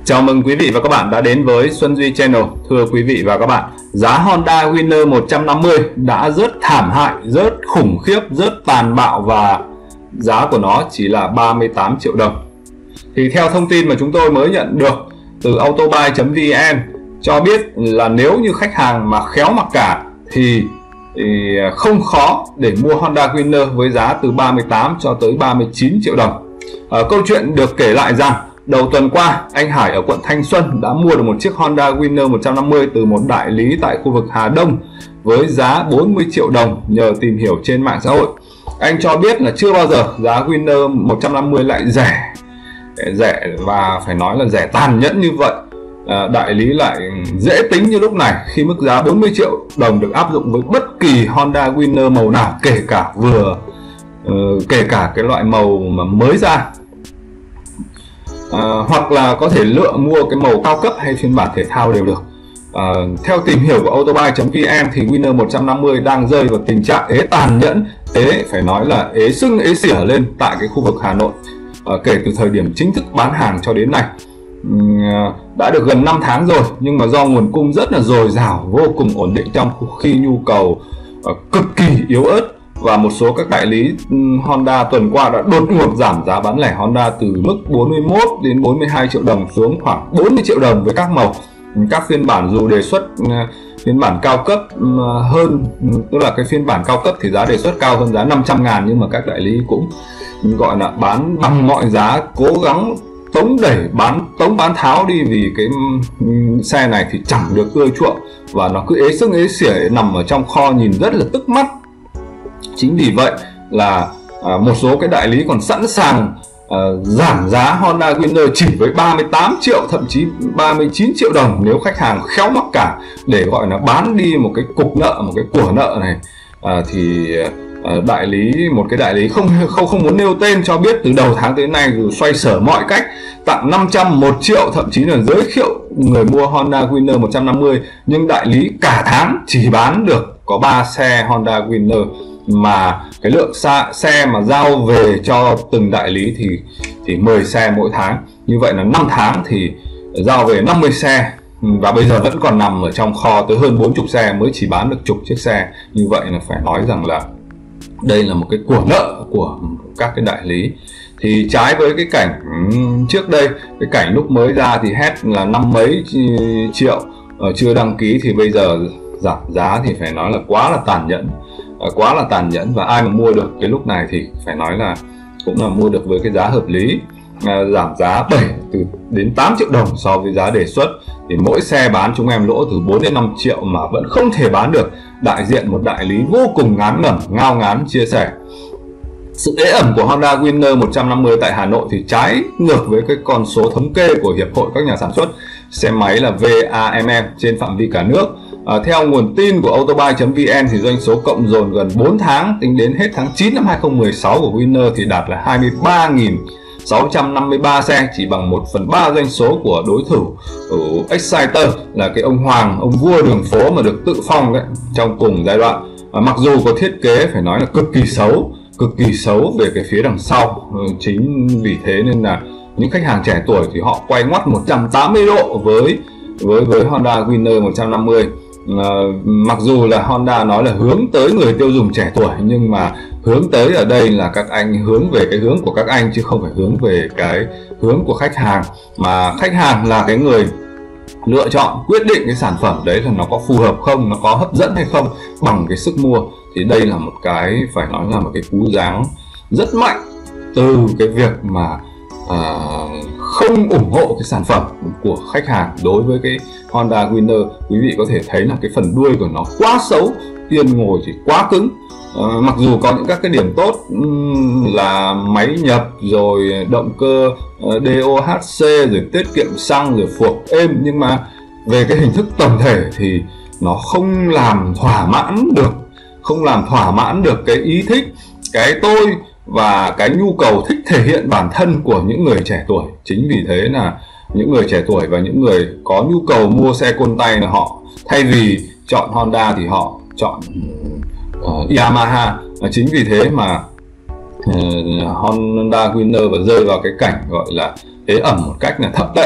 Chào mừng quý vị và các bạn đã đến với Xuân Duy Channel. Thưa quý vị và các bạn, giá Honda Winner 150 đã rớt thảm hại, rớt khủng khiếp, rớt tàn bạo và giá của nó chỉ là 38 triệu đồng. Thì theo thông tin mà chúng tôi mới nhận được từ autobuy.vn cho biết là nếu như khách hàng mà khéo mặc cả thì không khó để mua Honda Winner với giá từ 38 cho tới 39 triệu đồng. Câu chuyện được kể lại rằng đầu tuần qua, anh Hải ở quận Thanh Xuân đã mua được một chiếc Honda Winner 150 từ một đại lý tại khu vực Hà Đông với giá 40 triệu đồng nhờ tìm hiểu trên mạng xã hội. Anh cho biết là chưa bao giờ giá Winner 150 lại rẻ và phải nói là rẻ tàn nhẫn như vậy. Đại lý lại dễ tính như lúc này khi mức giá 40 triệu đồng được áp dụng với bất kỳ Honda Winner màu nào, kể cả cái loại màu mà mới ra. Hoặc là có thể lựa mua cái màu cao cấp hay phiên bản thể thao đều được. Theo tìm hiểu của autobuy.vn thì Winner 150 đang rơi vào tình trạng ế tàn nhẫn, phải nói là ế sưng ế xỉa lên tại cái khu vực Hà Nội kể từ thời điểm chính thức bán hàng cho đến nay. Đã được gần 5 tháng rồi, nhưng mà do nguồn cung rất là dồi dào, vô cùng ổn định trong khi nhu cầu cực kỳ yếu ớt, và một số các đại lý Honda tuần qua đã đột ngột giảm giá bán lẻ Honda từ mức 41 đến 42 triệu đồng xuống khoảng 40 triệu đồng với các màu. Các phiên bản dù đề xuất phiên bản cao cấp hơn, tức là cái phiên bản cao cấp thì giá đề xuất cao hơn giá 500.000, nhưng mà các đại lý cũng gọi là bán bằng mọi giá, cố gắng tống bán tháo đi, vì cái xe này thì chẳng được ưa chuộng và nó cứ ế sưng ế xỉa nằm ở trong kho nhìn rất là tức mắt. Chính vì vậy là một số cái đại lý còn sẵn sàng giảm giá Honda Winner chỉ với 38 triệu, thậm chí 39 triệu đồng nếu khách hàng khéo mắc cả, để gọi là bán đi một cái cục nợ, một cái của nợ này. Một cái đại lý không muốn nêu tên cho biết từ đầu tháng tới nay dù xoay sở mọi cách tặng 500, 1 triệu, thậm chí là giới thiệu người mua Honda Winner 150, nhưng đại lý cả tháng chỉ bán được có 3 xe Honda Winner, mà cái lượng xe mà giao về cho từng đại lý thì 10 xe mỗi tháng. Như vậy là 5 tháng thì giao về 50 xe, và bây giờ vẫn còn nằm ở trong kho tới hơn 40 xe, mới chỉ bán được chục chiếc xe. Như vậy là phải nói rằng là đây là một cái của nợ của các cái đại lý. Thì trái với cái cảnh trước đây, cái cảnh lúc mới ra thì hét là 50 mấy triệu chưa đăng ký, thì bây giờ giảm giá thì phải nói là quá là tàn nhẫn, và ai mà mua được cái lúc này thì phải nói là cũng là mua được với cái giá hợp lý. Giảm giá đến 8 triệu đồng so với giá đề xuất, thì mỗi xe bán chúng em lỗ từ 4 đến 5 triệu mà vẫn không thể bán được. Đại diện một đại lý vô cùng ngao ngán chia sẻ sự ế ẩm của Honda Winner 150 tại Hà Nội thì trái ngược với cái con số thống kê của Hiệp hội các nhà sản xuất xe máy là VAMM trên phạm vi cả nước. Theo nguồn tin của autobuy.vn thì doanh số cộng dồn gần 4 tháng tính đến hết tháng 9 năm 2016 của Winner thì đạt là 23.653 xe, chỉ bằng 1/3 doanh số của đối thủ Exciter là cái ông Hoàng, ông vua đường phố mà được tự phong đấy trong cùng giai đoạn. Mặc dù có thiết kế phải nói là cực kỳ xấu về cái phía đằng sau. Chính vì thế nên là những khách hàng trẻ tuổi thì họ quay ngoắt 180 độ với Honda Winner 150. Mặc dù là Honda nói là hướng tới người tiêu dùng trẻ tuổi, nhưng mà hướng tới ở đây là các anh hướng về cái hướng của các anh, chứ không phải hướng về cái hướng của khách hàng, mà khách hàng là cái người lựa chọn quyết định cái sản phẩm đấy là nó có phù hợp không, nó có hấp dẫn hay không bằng cái sức mua. Thì đây là một cái phải nói là một cái cú giáng rất mạnh từ cái việc mà không ủng hộ cái sản phẩm của khách hàng đối với cái Honda Winner. Quý vị có thể thấy là cái phần đuôi của nó quá xấu, yên ngồi thì quá cứng. Mặc dù có những các cái điểm tốt là máy nhập, rồi động cơ DOHC, rồi tiết kiệm xăng, rồi phuộc êm, nhưng mà về cái hình thức tổng thể thì nó không làm thỏa mãn được cái ý thích, cái tôi và cái nhu cầu thích thể hiện bản thân của những người trẻ tuổi. Chính vì thế là những người trẻ tuổi và những người có nhu cầu mua xe côn tay là họ thay vì chọn Honda thì họ chọn Yamaha. Chính vì thế mà Honda Winner và rơi vào cái cảnh gọi là ế ẩm một cách là thậm tệ.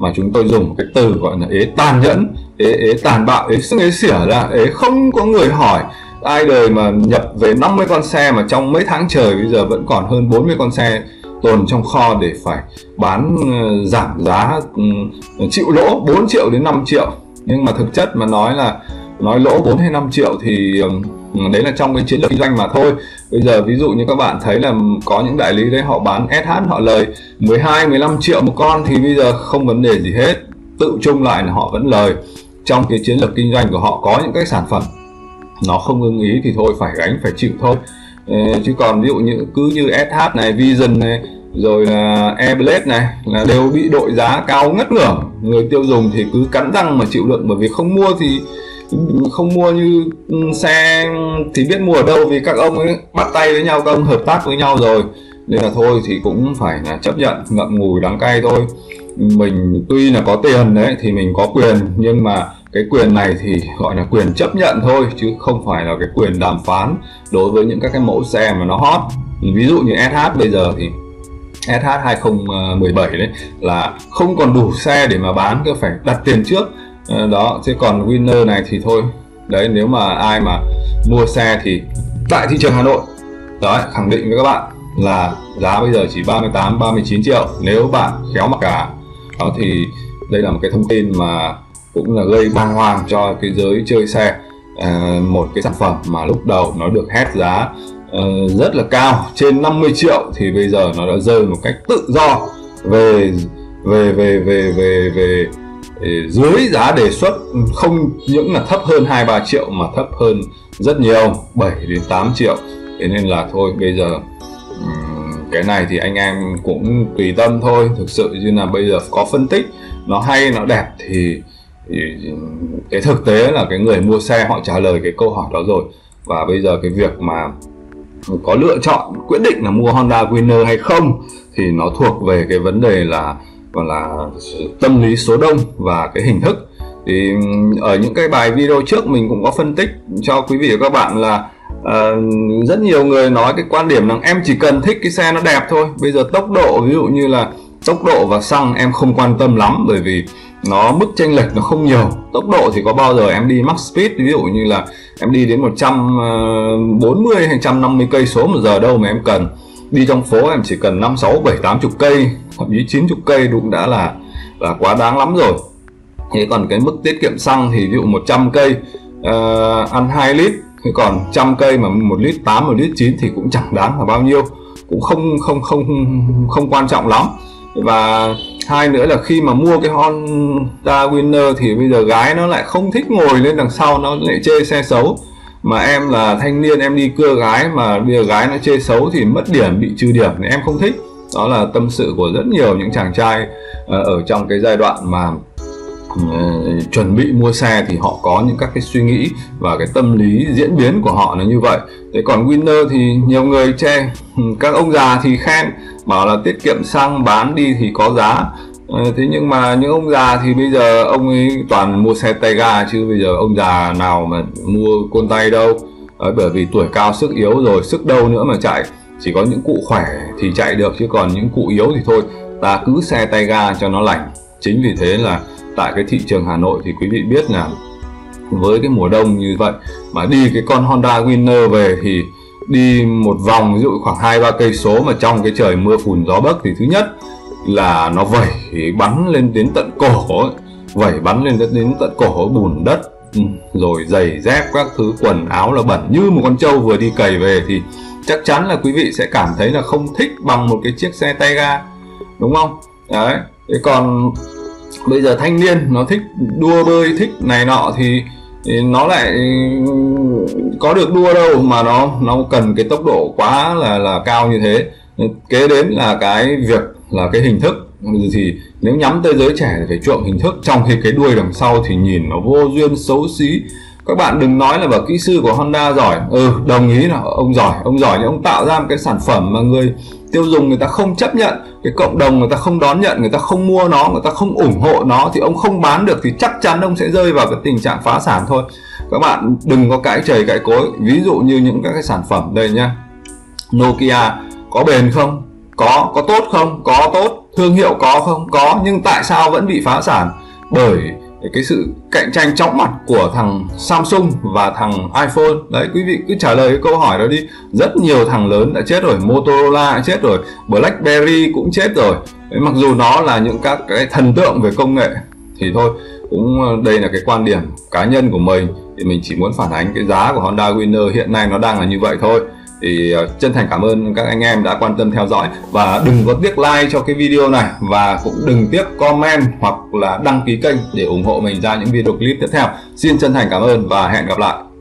mà chúng tôi dùng một cái từ gọi là ế tàn nhẫn, ế tàn bạo, ế xỉa ra, ế không có người hỏi. Ai đời mà nhập về 50 con xe mà trong mấy tháng trời bây giờ vẫn còn hơn 40 con xe tồn trong kho để phải bán giảm giá, chịu lỗ 4 triệu đến 5 triệu. Nhưng mà thực chất mà nói lỗ 4 hay 5 triệu thì đấy là trong cái chiến lược kinh doanh mà thôi. Bây giờ ví dụ như các bạn thấy là có những đại lý đấy họ bán SH họ lời 12, 15 triệu một con thì bây giờ không vấn đề gì hết. Tự chung lại là họ vẫn lời. Trong cái chiến lược kinh doanh của họ có những cái sản phẩm nó không ưng ý thì thôi phải gánh, phải chịu thôi. Chứ còn ví dụ như cứ như SH này, Vision này, rồi là Airblade này là đều bị đội giá cao ngất ngưởng. Người tiêu dùng thì cứ cắn răng mà chịu đựng, bởi vì không mua thì không mua như xe thì biết mua ở đâu, vì các ông ấy bắt tay với nhau, các ông hợp tác với nhau rồi, nên là thôi thì cũng phải là chấp nhận, ngậm ngùi đắng cay thôi. Mình tuy là có tiền đấy thì mình có quyền, nhưng mà cái quyền này thì gọi là quyền chấp nhận thôi, chứ không phải là cái quyền đàm phán đối với những các cái mẫu xe mà nó hot. Ví dụ như SH bây giờ thì SH 2017 đấy là không còn đủ xe để mà bán, cứ phải đặt tiền trước đó. Chứ còn Winner này thì thôi đấy, nếu mà ai mà mua xe thì tại thị trường Hà Nội đấy, khẳng định với các bạn là giá bây giờ chỉ 38, 39 triệu nếu bạn khéo mặc cả. Đó thì đây là một cái thông tin mà cũng là gây bàng hoàng cho cái giới chơi xe. Một cái sản phẩm mà lúc đầu nó được hét giá rất là cao, trên 50 triệu, thì bây giờ nó đã rơi một cách tự do về dưới giá đề xuất, không những là thấp hơn 2-3 triệu mà thấp hơn rất nhiều, 7 đến 8 triệu. Thế nên là thôi bây giờ cái này thì anh em cũng tùy tâm thôi. Thực sự như là bây giờ có phân tích nó hay, nó đẹp thì cái thực tế là cái người mua xe họ trả lời cái câu hỏi đó rồi. Và bây giờ cái việc mà có lựa chọn quyết định là mua Honda Winner hay không thì nó thuộc về cái vấn đề là tâm lý số đông và cái hình thức. Thì ở những cái bài video trước mình cũng có phân tích cho quý vị và các bạn là rất nhiều người nói cái quan điểm là em chỉ cần thích cái xe nó đẹp thôi. Bây giờ tốc độ, ví dụ như là tốc độ và xăng em không quan tâm lắm, bởi vì nó mức chênh lệch nó không nhiều. Tốc độ thì có bao giờ em đi max speed, ví dụ như là em đi đến 140 hay 150 cây số một giờ đâu mà em cần. Đi trong phố em chỉ cần 5, 6, 7, 80 cây, thậm chí 90 cây cũng đã là quá đáng lắm rồi. Thế còn cái mức tiết kiệm xăng thì ví dụ 100 cây ăn 2 lít, thế còn 100 cây mà 1 lít 8, 1 lít 9 thì cũng chẳng đáng là bao nhiêu, cũng không quan trọng lắm. Và hai nữa là khi mà mua cái Honda Winner thì bây giờ gái nó lại không thích ngồi lên đằng sau, nó lại chê xe xấu. Mà em là thanh niên, em đi cưa gái mà bây giờ gái nó chê xấu thì mất điểm, bị trừ điểm, thì em không thích. Đó là tâm sự của rất nhiều những chàng trai ở trong cái giai đoạn mà chuẩn bị mua xe, thì họ có những các cái suy nghĩ và cái tâm lý diễn biến của họ là như vậy. Thế còn Winner thì nhiều người chê, các ông già thì khen, bảo là tiết kiệm xăng, bán đi thì có giá. Thế nhưng mà những ông già thì bây giờ ông ấy toàn mua xe tay ga, chứ bây giờ ông già nào mà mua côn tay đâu. Bởi vì tuổi cao sức yếu rồi, sức đâu nữa mà chạy. Chỉ có những cụ khỏe thì chạy được, chứ còn những cụ yếu thì thôi, ta cứ xe tay ga cho nó lành. Chính vì thế là tại cái thị trường Hà Nội thì quý vị biết là với cái mùa đông như vậy mà đi cái con Honda Winner về thì đi một vòng ví dụ khoảng 2-3 cây số mà trong cái trời mưa phùn gió bấc thì thứ nhất là nó vẩy bắn lên đến tận cổ ấy. Vẩy bắn lên đến tận cổ, bùn đất rồi giày dép các thứ, quần áo là bẩn như một con trâu vừa đi cày về, thì chắc chắn là quý vị sẽ cảm thấy là không thích bằng một cái chiếc xe tay ga, đúng không? Đấy. Thế còn bây giờ thanh niên nó thích đua bơi, thích này nọ thì nó lại có được đua đâu mà nó cần cái tốc độ quá là cao như thế. Kế đến là cái việc là cái hình thức, thì nếu nhắm tới giới trẻ thì phải chuộng hình thức, trong khi cái đuôi đằng sau thì nhìn nó vô duyên xấu xí. Các bạn đừng nói là bảo kỹ sư của Honda giỏi, đồng ý là ông giỏi nhưng ông tạo ra một cái sản phẩm mà người tiêu dùng người ta không chấp nhận, cái cộng đồng người ta không đón nhận, người ta không mua nó, người ta không ủng hộ nó, thì ông không bán được thì chắc chắn ông sẽ rơi vào cái tình trạng phá sản thôi. Các bạn đừng có cãi chày cãi cối. Ví dụ như những các cái sản phẩm đây nhá, Nokia có bền không? có tốt không? Có tốt. Thương hiệu có không? Có. Nhưng tại sao vẫn bị phá sản? Bởi cái sự cạnh tranh chóng mặt của thằng Samsung và thằng iPhone. Đấy, quý vị cứ trả lời cái câu hỏi đó đi. Rất nhiều thằng lớn đã chết rồi, Motorola đã chết rồi, BlackBerry cũng chết rồi. Đấy, mặc dù nó là những các cái thần tượng về công nghệ thì thôi, cũng đây là cái quan điểm cá nhân của mình, thì mình chỉ muốn phản ánh cái giá của Honda Winner hiện nay nó đang là như vậy thôi. Thì chân thành cảm ơn các anh em đã quan tâm theo dõi, và đừng có tiếc like cho cái video này, và cũng đừng tiếc comment hoặc là đăng ký kênh để ủng hộ mình ra những video clip tiếp theo. Xin chân thành cảm ơn và hẹn gặp lại.